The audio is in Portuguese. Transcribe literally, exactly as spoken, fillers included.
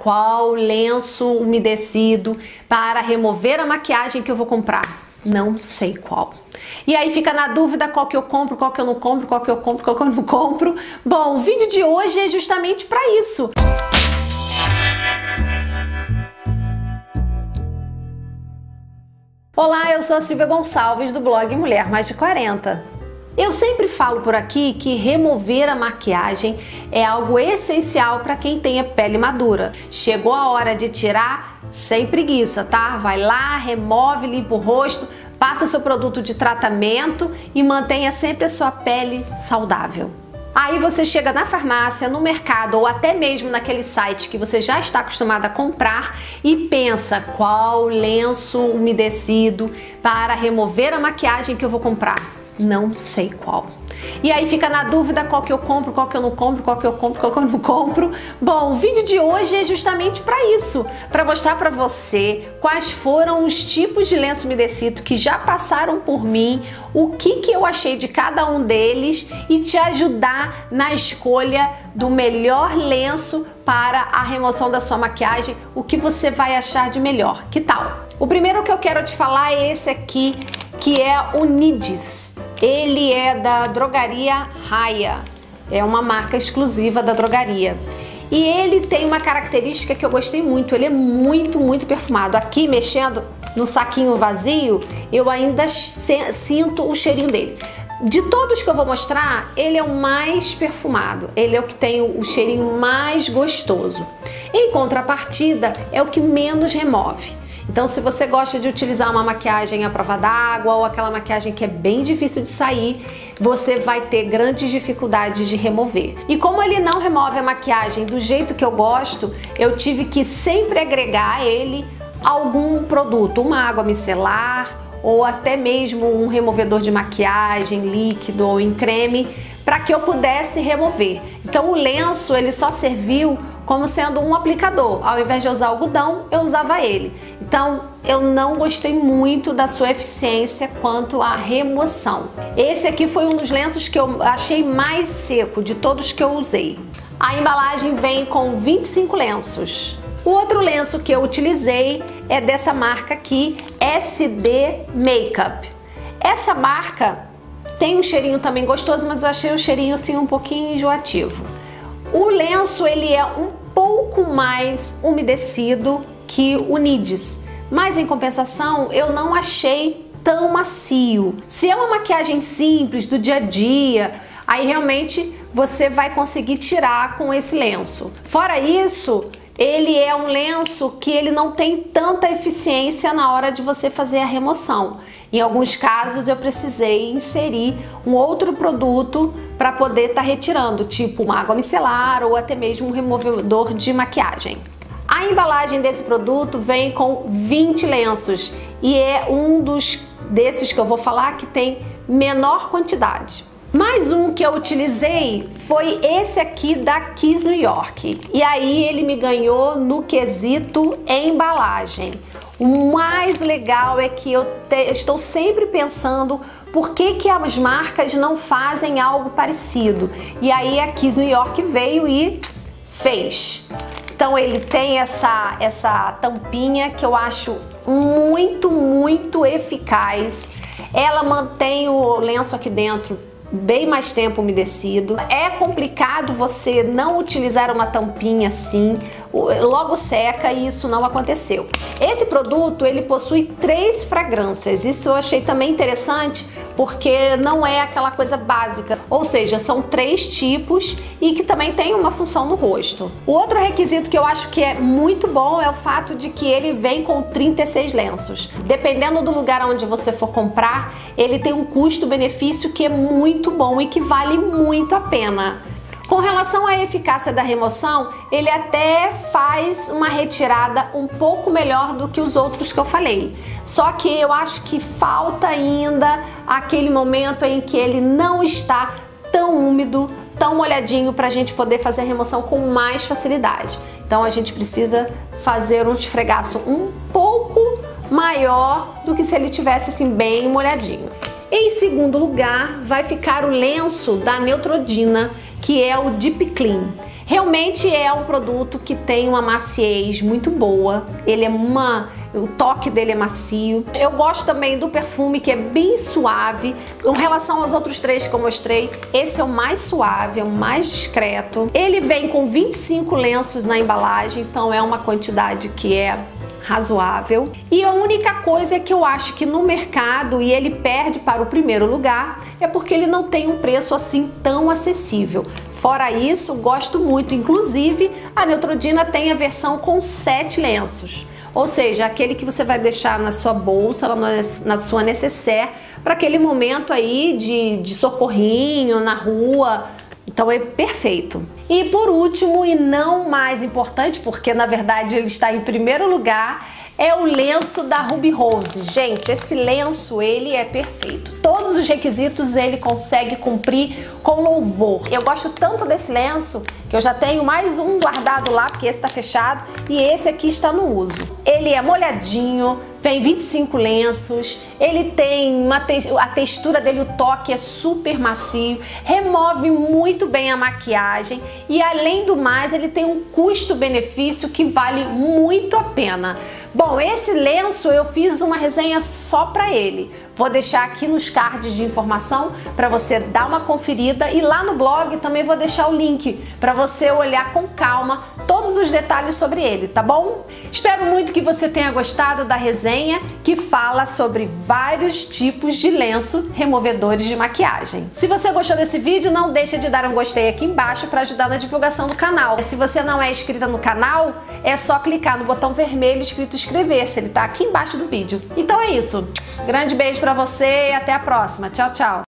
Qual lenço umedecido para remover a maquiagem que eu vou comprar? Não sei qual. E aí fica na dúvida qual que eu compro, qual que eu não compro, qual que eu compro, qual que eu não compro. Bom, o vídeo de hoje é justamente para isso. Olá, eu sou a Silvia Gonçalves do blog Mulher Mais de quarenta. Eu sempre falo por aqui que remover a maquiagem é algo essencial para quem tem a pele madura. Chegou a hora de tirar sem preguiça, tá? Vai lá, remove, limpa o rosto, passa seu produto de tratamento e mantenha sempre a sua pele saudável. Aí você chega na farmácia, no mercado ou até mesmo naquele site que você já está acostumado a comprar e pensa qual lenço umedecido para remover a maquiagem que eu vou comprar. Não sei qual. E aí fica na dúvida qual que eu compro, qual que eu não compro, qual que eu compro, qual que eu não compro. Bom, o vídeo de hoje é justamente para isso, para mostrar para você quais foram os tipos de lenço umedecido que já passaram por mim, o que que eu achei de cada um deles e te ajudar na escolha do melhor lenço para a remoção da sua maquiagem, o que você vai achar de melhor. Que tal? O primeiro que eu quero te falar é esse aqui, que é o Nidis. Ele é da drogaria Raia, é uma marca exclusiva da drogaria. E ele tem uma característica que eu gostei muito, ele é muito, muito perfumado. Aqui, mexendo no saquinho vazio, eu ainda sinto o cheirinho dele. De todos que eu vou mostrar, ele é o mais perfumado, ele é o que tem o cheirinho mais gostoso. Em contrapartida, é o que menos remove. Então, se você gosta de utilizar uma maquiagem à prova d'água ou aquela maquiagem que é bem difícil de sair, você vai ter grandes dificuldades de remover. E como ele não remove a maquiagem do jeito que eu gosto, eu tive que sempre agregar a ele algum produto, uma água micelar ou até mesmo um removedor de maquiagem líquido ou em creme, para que eu pudesse remover. Então, o lenço ele só serviu como sendo um aplicador. Ao invés de usar algodão, eu usava ele. Então, eu não gostei muito da sua eficiência quanto à remoção. Esse aqui foi um dos lenços que eu achei mais seco de todos que eu usei. A embalagem vem com vinte e cinco lenços. O outro lenço que eu utilizei é dessa marca aqui, S D Makeup. Essa marca tem um cheirinho também gostoso, mas eu achei o cheirinho assim um pouquinho enjoativo. O lenço ele é um pouco mais umedecido que o Nidis, mas em compensação eu não achei tão macio. Se é uma maquiagem simples do dia a dia, aí realmente você vai conseguir tirar com esse lenço. Fora isso, ele é um lenço que ele não tem tanta eficiência na hora de você fazer a remoção. Em alguns casos eu precisei inserir um outro produto para poder estar tá retirando, tipo uma água micelar ou até mesmo um removedor de maquiagem. A embalagem desse produto vem com vinte lenços e é um dos desses que eu vou falar que tem menor quantidade. Mais um que eu utilizei foi esse aqui da Kiss New York. E aí ele me ganhou no quesito embalagem. O mais legal é que eu te, estou sempre pensando por que que as marcas não fazem algo parecido. E aí a Kiss New York veio e fez. Então ele tem essa, essa tampinha que eu acho muito, muito eficaz. Ela mantém o lenço aqui dentro bem mais tempo umedecido. É complicado você não utilizar uma tampinha assim, logo seca, e isso não aconteceu. Esse produto ele possui três fragrâncias, isso eu achei também interessante porque não é aquela coisa básica, ou seja, são três tipos e que também tem uma função no rosto. O outro requisito que eu acho que é muito bom é o fato de que ele vem com trinta e seis lenços. Dependendo do lugar onde você for comprar, ele tem um custo-benefício que é muito bom e que vale muito a pena. Com relação à eficácia da remoção, ele até faz uma retirada um pouco melhor do que os outros que eu falei. Só que eu acho que falta ainda aquele momento em que ele não está tão úmido, tão molhadinho para a gente poder fazer a remoção com mais facilidade. Então a gente precisa fazer um esfregaço um pouco maior do que se ele tivesse assim bem molhadinho. Em segundo lugar, vai ficar o lenço da Neutrogena, que é o Deep Clean. Realmente é um produto que tem uma maciez muito boa, ele é uma... o toque dele é macio. Eu gosto também do perfume, que é bem suave. Com relação aos outros três que eu mostrei, esse é o mais suave, é o mais discreto. Ele vem com vinte e cinco lenços na embalagem, então é uma quantidade que é razoável. E a única coisa é que eu acho que no mercado, e ele perde para o primeiro lugar, é porque ele não tem um preço assim tão acessível. Fora isso, gosto muito. Inclusive, a Neutrogena tem a versão com sete lenços. Ou seja, aquele que você vai deixar na sua bolsa, na sua necessaire, para aquele momento aí de, de socorrinho na rua. Então é perfeito. E por último, e não mais importante, porque na verdade ele está em primeiro lugar, é o lenço da Ruby Rose. Gente, esse lenço, ele é perfeito. Todos os requisitos ele consegue cumprir com louvor. Eu gosto tanto desse lenço que eu já tenho mais um guardado lá, porque esse está fechado, e esse aqui está no uso. Ele é molhadinho, vem vinte e cinco lenços, ele tem uma te a textura dele, o toque é super macio, remove muito bem a maquiagem e além do mais ele tem um custo-benefício que vale muito a pena. Bom, esse lenço eu fiz uma resenha só para ele. Vou deixar aqui nos cards de informação para você dar uma conferida e lá no blog também vou deixar o link para você olhar com calma todos os detalhes sobre ele, tá bom? Espero muito que você tenha gostado da resenha que fala sobre vários tipos de lenço removedores de maquiagem. Se você gostou desse vídeo, não deixe de dar um gostei aqui embaixo para ajudar na divulgação do canal. Se você não é inscrita no canal, é só clicar no botão vermelho escrito inscrever-se, ele tá aqui embaixo do vídeo. Então é isso. Grande beijo para você e até a próxima. Tchau, tchau.